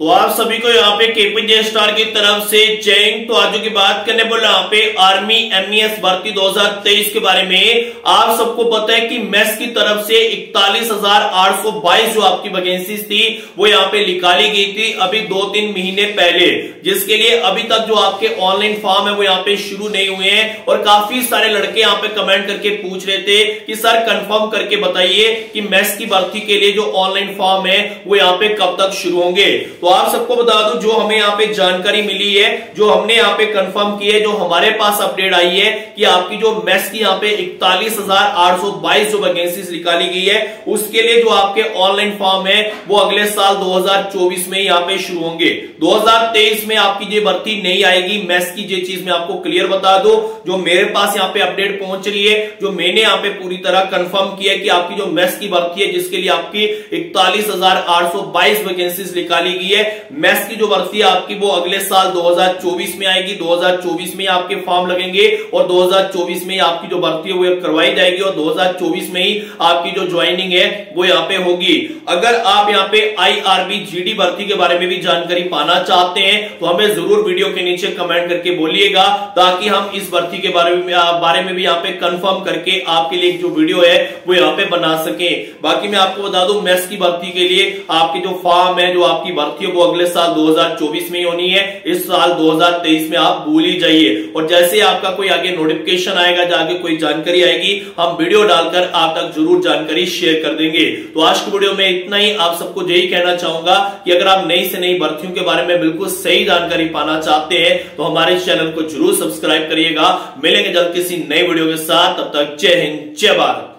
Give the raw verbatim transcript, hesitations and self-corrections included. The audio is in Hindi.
तो आप सभी को यहाँ पे केपीजे स्टार की तरफ से जैन। तो आज की बात करने बोला यहाँ पे आर्मी एमईएस भर्ती दो हज़ार तेईस के बारे में। आप सबको पता है कि मेस की तरफ से इकतालीस हजार आठ सौ बाईस जो आपकी वैकेंसी थी वो यहाँ पे निकाली गई थी अभी दो तीन महीने पहले, जिसके लिए अभी तक जो आपके ऑनलाइन फॉर्म है वो यहाँ पे शुरू नहीं हुए हैं। और काफी सारे लड़के यहाँ पे कमेंट करके पूछ रहे थे कि सर कंफर्म करके बताइए कि मेस की भर्ती के लिए जो ऑनलाइन फॉर्म है वो यहाँ पे कब तक शुरू होंगे। तो आप सबको बता दूं जो हमें यहाँ पे जानकारी मिली है, जो हमने यहाँ पे कंफर्म की है, जो हमारे पास अपडेट आई है कि आपकी जो मेस की यहाँ पे इकतालीस हजार आठ सौ बाईस जो वैकेंसीज निकाली गई है उसके लिए जो आपके ऑनलाइन फॉर्म है वो अगले साल दो हज़ार चौबीस में यहाँ पे शुरू होंगे। दो हज़ार तेईस में आपकी ये भर्ती नहीं आएगी मेस की, ये चीज मैं आपको क्लियर बता दूं। जो मेरे पास यहाँ पे अपडेट पहुंच रही है, जो मैंने यहाँ पे पूरी तरह कंफर्म किया कि आपकी जो मेस की भर्ती है जिसके लिए आपकी इकतालीस हजार आठ सौ बाईस वैकेंसीज निकाली गई है, मेस की जो भर्ती है आपकी वो अगले साल दो हज़ार चौबीस में आएगी। दो हज़ार चौबीस में आपके फॉर्म लगेंगे और दो हज़ार चौबीस में आपकी जो भर्ती है वो करवाई जाएगी और दो हज़ार चौबीस में ही आपकी जो ज्वाइनिंग है वो यहाँ पे होगी। अगर आप यहाँ पे आईआरबी जीडी भर्ती के बारे में भी जानकारी पाना चाहते हैं तो हमें जरूर वीडियो के नीचे कमेंट करके बोलिएगा, ताकि हम इस भर्ती के बारे में बारे में भी यहाँ पे कंफर्म करके आपके लिए जो वीडियो है वो यहाँ पे बना सके। बाकी मैं आपको बता दूं मेस की भर्ती के लिए आपकी जो फॉर्म है, जो आपकी भर्ती है वो अगले साल दो हज़ार चौबीस में ही होनी है। इस साल दो हज़ार तेईस में आप भूल ही जाइए। और जैसे आपका कोई आगे नोटिफिकेशन आएगा, जाके कोई जानकारी आएगी, हम वीडियो डालकर आप तक जरूर जानकारी शेयर कर देंगे। तो आज की वीडियो में इतना ही। आप सबको यही कहना चाहूंगा कि अगर आप नई से नई भर्तियों के बारे में बिल्कुल सही जानकारी पाना चाहते हैं तो हमारे चैनल को जरूर सब्सक्राइब करिएगा। मिलेंगे जल्द किसी नई वीडियो के साथ, तब तक जय हिंद जय भारत।